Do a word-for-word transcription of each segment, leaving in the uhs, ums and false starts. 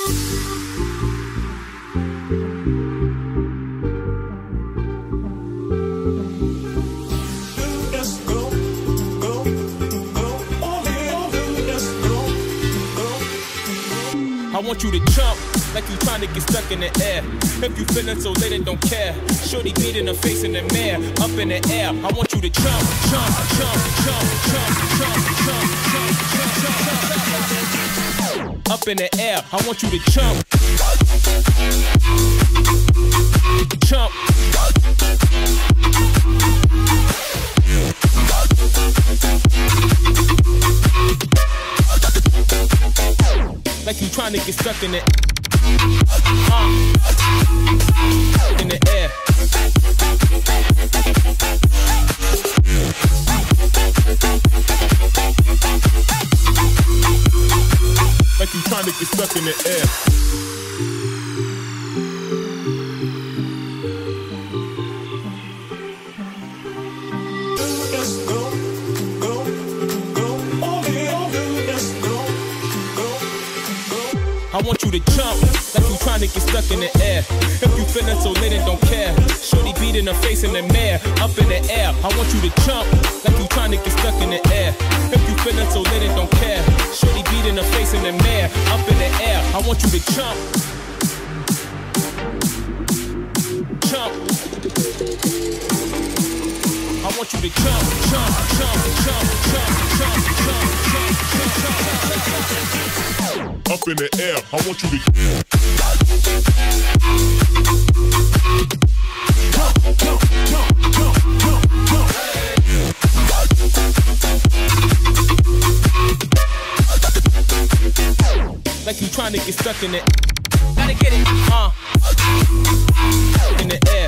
I want you to jump like you trying to get stuck in the air. If you feeling so lit and don't care, shorty beat in the face in the mirror, up in the air. I want you to jump, jump, jump, jump, jump, jump, jump, jump, jump, jump, up in the air. I want you to jump, jump. Like you trying to get stuck in it, uh, in the air. Like you trying to get stuck in the air. I want you to jump like you trying to get stuck in the air. If you feeling so lit and don't care, shorty beat in the face in the mirror, up in the air. I want you to jump like you trying to get stuck in the air. If you feeling so lit and don't care, shorty beat in the face in the mirror, up in the air. I want you to jump, jump. I want you to jump, jump, jump, jump, jump, jump, jump, jump, jump, jump. Up in the air, I want you to jump, jump, jump, jump, jump, jump. Like you trying to get stuck in it. Gotta get it, uh, in the air.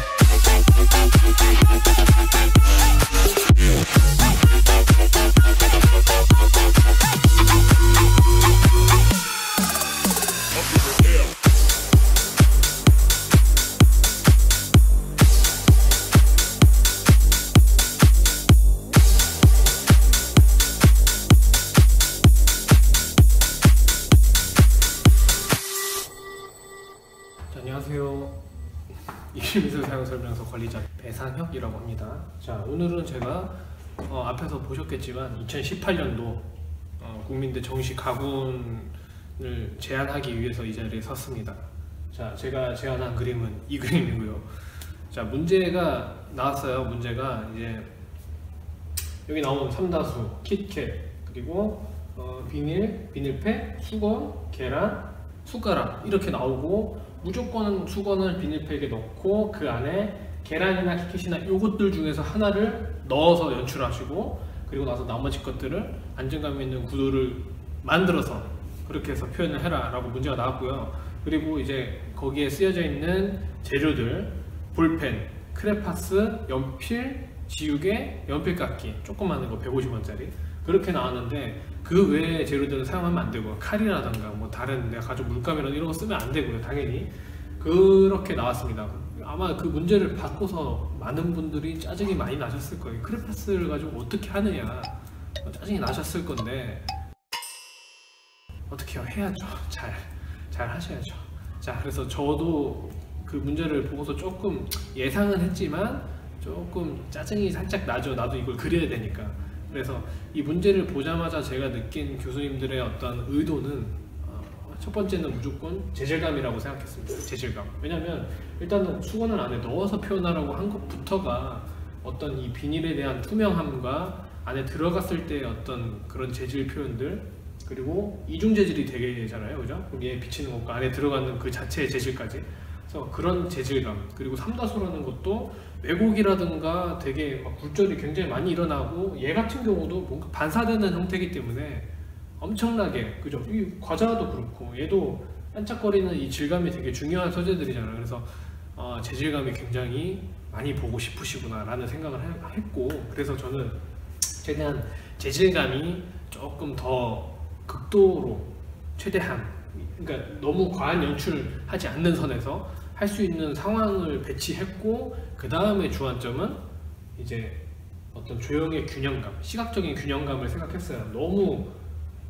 안녕하세요. 이미술 사용설명서 관리자 배상혁이라고 합니다. 자, 오늘은 제가 어, 앞에서 보셨겠지만 이천십팔 년도 어, 국민대 정시 가군을 제안하기 위해서 이 자리에 섰습니다. 자, 제가 제안한 그림은 이 그림이고요. 자, 문제가 나왔어요. 문제가 이제 여기 나오는 삼다수, 킷캣, 그리고 어, 비닐, 비닐팩, 수건, 계란, 숟가락 이렇게 나오고, 무조건 수건을 비닐팩에 넣고 그 안에 계란이나 키kit이나 요것들 중에서 하나를 넣어서 연출하시고, 그리고 나서 나머지 것들을 안정감 있는 구도를 만들어서 그렇게 해서 표현을 해라 라고 문제가 나왔고요. 그리고 이제 거기에 쓰여져 있는 재료들, 볼펜, 크레파스, 연필, 지우개, 연필깎이 조그마한 거 백오십 원짜리 그렇게 나왔는데, 그 외의 재료들은 사용하면 안 되고, 칼이라던가 뭐 다른 내가 가지고 물감이라든가 이런 거 쓰면 안 되고요. 당연히 그렇게 나왔습니다. 아마 그 문제를 받고서 많은 분들이 짜증이 많이 나셨을 거예요. 크레파스를 가지고 어떻게 하느냐 짜증이 나셨을 건데, 어떻게 해야죠. 잘, 잘 하셔야죠. 자, 그래서 저도 그 문제를 보고서 조금 예상은 했지만 조금 짜증이 살짝 나죠. 나도 이걸 그려야 되니까. 그래서 이 문제를 보자마자 제가 느낀 교수님들의 어떤 의도는, 어, 첫 번째는 무조건 재질감이라고 생각했습니다. 재질감. 왜냐면 일단은 수건을 안에 넣어서 표현하라고 한 것부터가 어떤 이 비닐에 대한 투명함과 안에 들어갔을 때 어떤 그런 재질 표현들, 그리고 이중 재질이 되잖아요, 그죠? 그럼 얘 비치는 것과 안에 들어가는 그 자체의 재질까지. 그래서 그런 재질감, 그리고 삼다수라는 것도 왜곡이라든가 되게 막 굴절이 굉장히 많이 일어나고, 얘 같은 경우도 뭔가 반사되는 형태이기 때문에 엄청나게, 그죠? 이 과자도 그렇고 얘도 반짝거리는 이 질감이 되게 중요한 소재들이잖아요. 그래서 어, 재질감이 굉장히 많이 보고 싶으시구나 라는 생각을 했고, 그래서 저는 최대한 재질감이 조금 더 극도로 최대한, 그러니까 너무 과한 연출을 하지 않는 선에서 할 수 있는 상황을 배치했고, 그 다음에 주안점은 이제 어떤 조형의 균형감, 시각적인 균형감을 생각했어요. 너무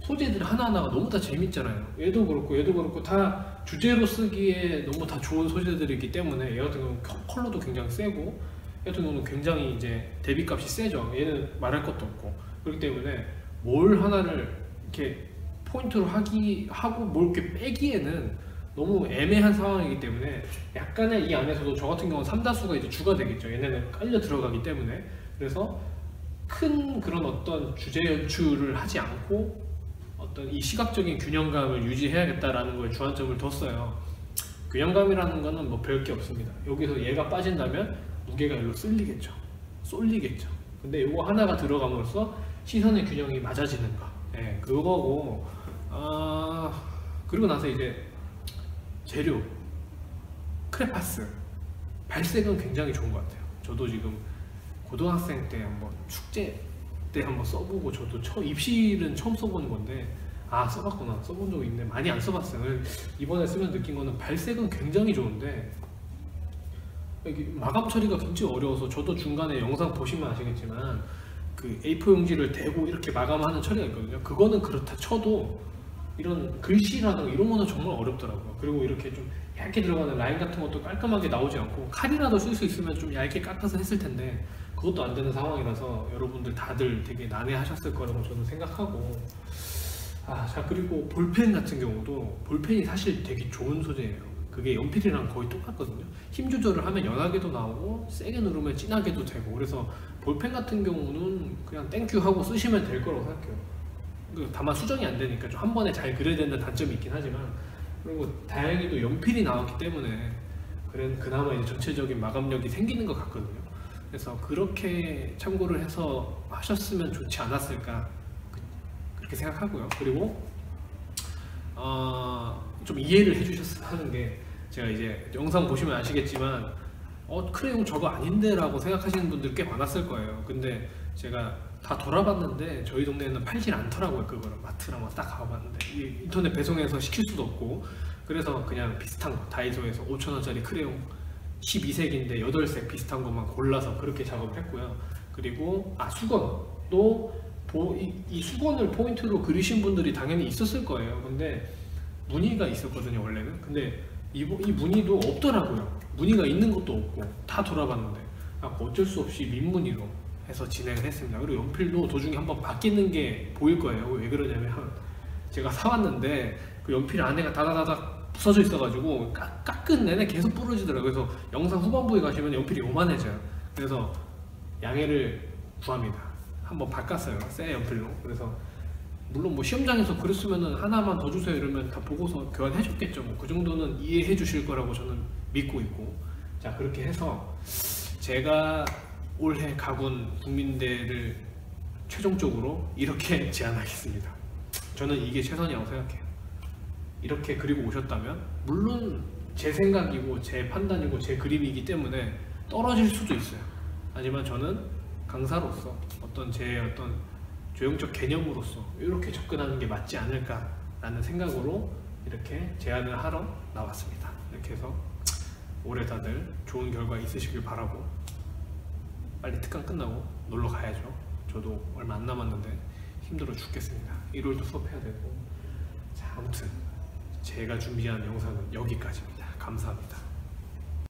소재들 하나하나가 너무 다 재밌잖아요. 얘도 그렇고 얘도 그렇고 다 주제로 쓰기에 너무 다 좋은 소재들이기 때문에 얘 같은 경우는 컬러도 굉장히 세고 얘 같은 경우는 굉장히 이제 대비값이 세죠. 얘는 말할 것도 없고. 그렇기 때문에 뭘 하나를 이렇게 포인트로 하기 하고 뭘 이렇게 빼기에는 너무 애매한 상황이기 때문에 약간의 이 안에서도 저 같은 경우는 삼다수가 이제 주가 되겠죠. 얘네는 깔려 들어가기 때문에. 그래서 큰 그런 어떤 주제 연출을 하지 않고 어떤 이 시각적인 균형감을 유지해야겠다라는 거에 주안점을 뒀어요. 균형감이라는 거는 뭐 별게 없습니다. 여기서 얘가 빠진다면 무게가 일로 쓸리겠죠. 쏠리겠죠. 근데 이거 하나가 들어감으로써 시선의 균형이 맞아지는 거. 예, 그거고. 아, 그리고 나서 이제 재료, 크레파스, 발색은 굉장히 좋은 것 같아요. 저도 지금 고등학생 때 한번 축제 때 한번 써보고 저도 처, 입실은 처음 써보는 건데 아 써봤구나 써본 적이 있는데 많이 안 써봤어요. 이번에 쓰면 느낀 거는 발색은 굉장히 좋은데 여기 마감 처리가 굉장히 어려워서 저도 중간에 영상 보시면 아시겠지만 그 에이 사 용지를 대고 이렇게 마감하는 처리가 있거든요. 그거는 그렇다 쳐도 이런 글씨라든가 이런 거는 정말 어렵더라고요. 그리고 이렇게 좀 얇게 들어가는 라인 같은 것도 깔끔하게 나오지 않고 칼이라도 쓸 수 있으면 좀 얇게 깎아서 했을 텐데 그것도 안 되는 상황이라서 여러분들 다들 되게 난해하셨을 거라고 저는 생각하고 아, 자 그리고 볼펜 같은 경우도 볼펜이 사실 되게 좋은 소재예요. 그게 연필이랑 거의 똑같거든요. 힘 조절을 하면 연하게도 나오고 세게 누르면 진하게도 되고 그래서 볼펜 같은 경우는 그냥 땡큐 하고 쓰시면 될 거라고 생각해요. 다만 수정이 안 되니까 좀 한 번에 잘 그려야 되는 단점이 있긴 하지만 그리고 다행히도 연필이 나왔기 때문에 그래 그나마 이제 전체적인 마감력이 생기는 것 같거든요. 그래서 그렇게 참고를 해서 하셨으면 좋지 않았을까 그렇게 생각하고요. 그리고 어, 좀 이해를 해주셨으면 하는 게 제가 이제 영상 보시면 아시겠지만 어 크레용 저거 아닌데 라고 생각하시는 분들 꽤 많았을 거예요. 근데 제가 다 돌아봤는데 저희 동네에는 팔질 않더라고요. 그거를 마트랑 막 딱 가봤는데 인터넷 배송해서 시킬 수도 없고 그래서 그냥 비슷한 거 다이소에서 오천 원짜리 크레용 십이 색인데 여덟 색 비슷한 것만 골라서 그렇게 작업을 했고요. 그리고 아 수건도 보, 이, 이 수건을 포인트로 그리신 분들이 당연히 있었을 거예요. 근데 무늬가 있었거든요 원래는. 근데 이, 이 무늬도 없더라고요. 무늬가 있는 것도 없고 다 돌아봤는데 아, 어쩔 수 없이 민무늬로 해서 진행을 했습니다. 그리고 연필도 도중에 한번 바뀌는 게 보일 거예요. 왜 그러냐면 제가 사왔는데 그 연필 안에가 다다다닥 부서져 있어가지고 깎, 깎은 내내 계속 부러지더라고요. 그래서 영상 후반부에 가시면 연필이 요만해져요. 그래서 양해를 구합니다. 한번 바꿨어요. 새 연필로. 그래서 물론 뭐 시험장에서 그랬으면 하나만 더 주세요 이러면 다 보고서 교환해 줬겠죠. 뭐 그 정도는 이해해 주실 거라고 저는 믿고 있고 자 그렇게 해서 제가 올해 가군 국민대를 최종적으로 이렇게 제안하겠습니다. 저는 이게 최선이라고 생각해요. 이렇게 그리고 오셨다면 물론 제 생각이고 제 판단이고 제 그림이기 때문에 떨어질 수도 있어요. 하지만 저는 강사로서 어떤 제 어떤 조형적 개념으로서 이렇게 접근하는 게 맞지 않을까라는 생각으로 이렇게 제안을 하러 나왔습니다. 이렇게 해서 올해 다들 좋은 결과 있으시길 바라고 빨리 특강 끝나고 놀러 가야죠. 저도 얼마 안 남았는데 힘들어 죽겠습니다. 일월도 수업해야 되고 자 아무튼 제가 준비한 영상은 여기까지입니다. 감사합니다.